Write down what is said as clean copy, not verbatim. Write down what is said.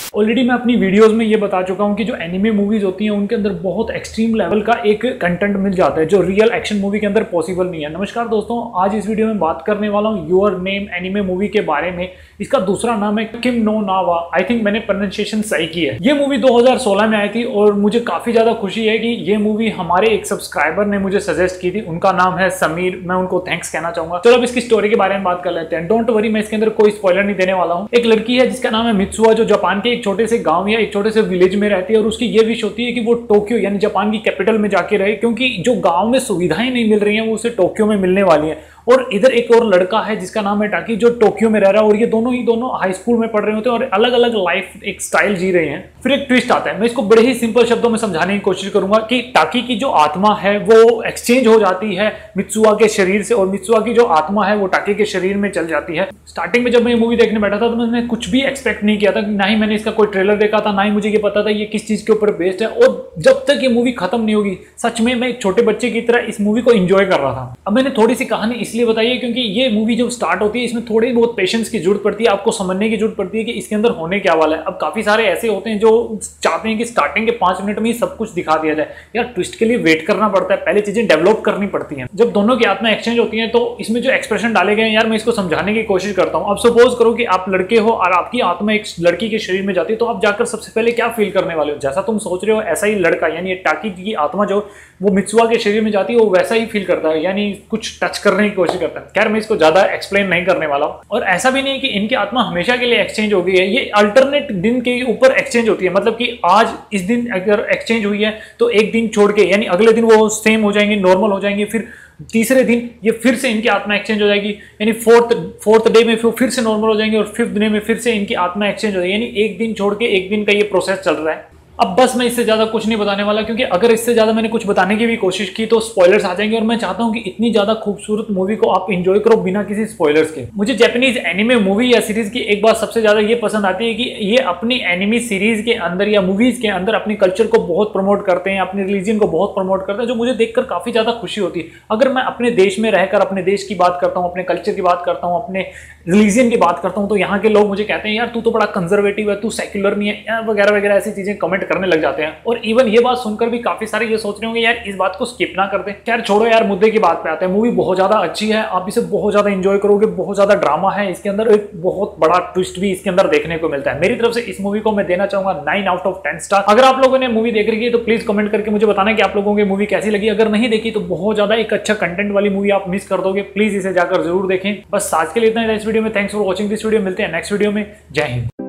Already मैं अपनी videos में ये बता चुका हूँ कि जो एनिमे मूवीज होती हैं उनके अंदर बहुत एक्सट्रीम लेवल का एक कंटेंट मिल जाता है जो रियल एक्शन मूवी के अंदर पॉसिबल नहीं है। नमस्कार दोस्तों, आज इस वीडियो में बात करने वाला हूँ योर नेम एनिमे मूवी के बारे में। इसका दूसरा नाम है किम नो ना वा। आई थिंक मैंने प्रोनाउंसिएशन सही की है। ये मूवी 2016 में आई थी और मुझे काफी ज्यादा खुशी है कि ये मूवी हमारे एक सब्सक्राइबर ने मुझे सजेस्ट की थी। उनका नाम है समीर, मैं उनको थैंक्स कहना चाहूंगा। चलो अब इसकी स्टोरी के बारे में बात कर लेते हैं। डोंट वरी, मैं इसके अंदर कोई स्पॉइलर नहीं देने वाला हूँ। एक लड़की है जिसका नाम है मित्सुआ, जो जापान के एक छोटे से गांव या एक छोटे से विलेज में रहती है और उसकी ये विश होती है कि वो टोक्यो यानी जापान की कैपिटल में जाके रहे, क्योंकि जो गांव में सुविधाएं नहीं मिल रही हैं वो उसे टोक्यो में मिलने वाली है। और इधर एक और लड़का है जिसका नाम है टाकी, जो टोक्यो में रह रहा है और ये दोनों हाई स्कूल में पढ़ रहे होते हैं और अलग अलग लाइफ एक स्टाइल जी रहे हैं। फिर एक ट्विस्ट आता है। मैं इसको बड़े ही सिंपल शब्दों में समझाने की कोशिश करूंगा कि टाकी की जो आत्मा है वो एक्सचेंज हो जाती है मित्सुआ के शरीर से और मित्सुआ की जो आत्मा है वो टाकी के शरीर में चल जाती है। स्टार्टिंग में जब मैं ये मूवी देखने बैठा था तो मैंने कुछ भी एक्सपेक्ट नहीं किया था, ना ही मैंने इसका कोई ट्रेलर देखा था, ना ही मुझे ये पता था ये किस चीज के ऊपर बेस्ड है। और जब तक ये मूवी खत्म नहीं होगी, सच में मैं एक छोटे बच्चे की तरह इस मूवी को एंजॉय कर रहा था। अब मैंने थोड़ी सी कहानी इसलिए बताई है क्योंकि ये मूवी जब स्टार्ट होती है इसमें थोड़ी बहुत पेशेंस की जरूरत पड़ती है, आपको समझने की जरूरत पड़ती है कि इसके अंदर होने क्या वाला है। अब काफी सारे ऐसे होते हैं जो चाहते हैं कि स्टार्टिंग के 5 मिनट में ही सब कुछ दिखा दिया जाए। यार ट्विस्ट के लिए वेट करना पड़ता है, पहले चीजें डेवलप करनी पड़ती हैं। जब दोनों की आत्मा एक्सचेंज होती है तो इसमें जो एक्सप्रेशन डाले गए हैं यार मैं इसको समझाने की कोशिश करता हूँ। अब सपोज करो कि आप लड़के हो और आपकी आत्मा एक लड़की के शरीर में जाती है, तो आप जाकर सबसे पहले क्या फील करने वाले हो? जैसा तुम सोच रहे हो ऐसा ही लड़का यानी टाकी की आत्मा जो वो मित्सुआ के शरीर में जाती है वो वैसा ही फील करता है, यानी कुछ टच करने की कोशिश करता है। खैर मैं इसको ज्यादा एक्सप्लेन नहीं करने वाला हूं। और ऐसा भी नहीं है कि इनकी आत्मा हमेशा के लिए एक्सचेंज हो गई है, ये अल्टरनेट दिन के ऊपर एक्सचेंज होती है। मतलब कि आज इस दिन अगर एक्सचेंज हुई है तो एक दिन छोड़ के यानी अगले दिन वो सेम हो जाएंगे, नॉर्मल हो जाएंगे। फिर तीसरे दिन ये फिर से इनकी आत्मा एक्सचेंज हो जाएगी, यानी फोर्थ डे में फिर से नॉर्मल हो जाएंगे और 5th डे में फिर से इनकी आत्मा एक्सचेंज हो जाएगी। यानी एक दिन छोड़ के एक दिन का ये प्रोसेस चल रहा है। अब बस मैं इससे ज्यादा कुछ नहीं बताने वाला, क्योंकि अगर इससे ज्यादा मैंने कुछ बताने की भी कोशिश की तो स्पॉयलर्स आ जाएंगे और मैं चाहता हूं कि इतनी ज्यादा खूबसूरत मूवी को आप एंजॉय करो बिना किसी स्पॉयलर्स के। मुझे जापानीज एनिमे मूवी या सीरीज की एक बात सबसे ज्यादा ये पसंद आती है कि ये अपनी एनिमे सीरीज के अंदर या मूवीज के अंदर अपनी कल्चर को बहुत प्रमोट करते हैं, अपने रिलीजन को बहुत प्रमोट करते हैं, जो मुझे देखकर काफी ज्यादा खुशी होती है। अगर मैं अपने देश में रहकर अपने देश की बात करता हूँ, अपने कल्चर की बात करता हूँ, अपने रिलीजन की बात करता हूँ, तो यहाँ के लोग मुझे कहते हैं यार तू तो बड़ा कंजर्वेटिव है, तू सेक्युलर नहीं है, वगैरह वगैरह ऐसी चीजें कमेंट करने लग जाते हैं। और इवन ये बात सुनकर भी काफी सारे ये सोच रहे होंगे यार इस बात को स्किप ना करते। यार छोड़ो यार, मुद्दे की बात पे आते हैं। मूवी बहुत ज्यादा अच्छी है, आप इसे बहुत ज्यादा एंजॉय करोगे। बहुत ज्यादा ड्रामा है इसके अंदर, एक बहुत बड़ा ट्विस्ट भी इसके अंदर देखने को मिलता है। मेरी तरफ से इस मूवी को मैं देना चाहूंगा 9 आउट ऑफ 10 स्टार। अगर आप लोगों ने मूवी देख रही है तो प्लीज कमेंट करके मुझे बताना कि आप लोगों को मूवी कैसी लगी। अगर नहीं देखी तो बहुत ज्यादा एक अच्छा कंटेंट वाली मूवी आप मिस कर दोगे। प्लीज इसे जाकर जरूर देखें। बस आज के लिए इतना ही इस वीडियो में। Thanks for watching this video. मिलते हैं नेक्स्ट वीडियो में। जय हिंद।